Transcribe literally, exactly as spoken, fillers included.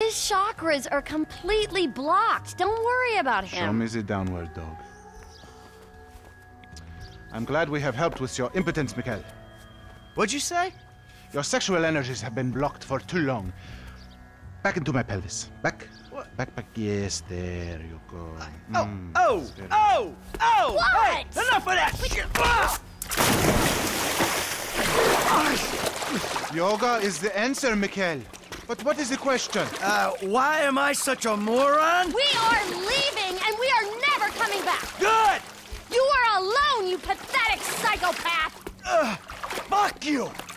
His chakras are completely blocked. Don't worry about him. Show me the downward dog. I'm glad we have helped with your impotence, Mikhail. What'd you say? Your sexual energies have been blocked for too long. Back into my pelvis. Back. What? Back, back. Yes, there you go. Oh, Mm, oh, steady. oh, oh! What? Hey, enough of that shit! Ah! Yoga is the answer, Mikhail. But what is the question? Uh, why am I such a moron? We are leaving, and we are never coming back. Good! You are alone, you pathetic psychopath. Ugh, fuck you!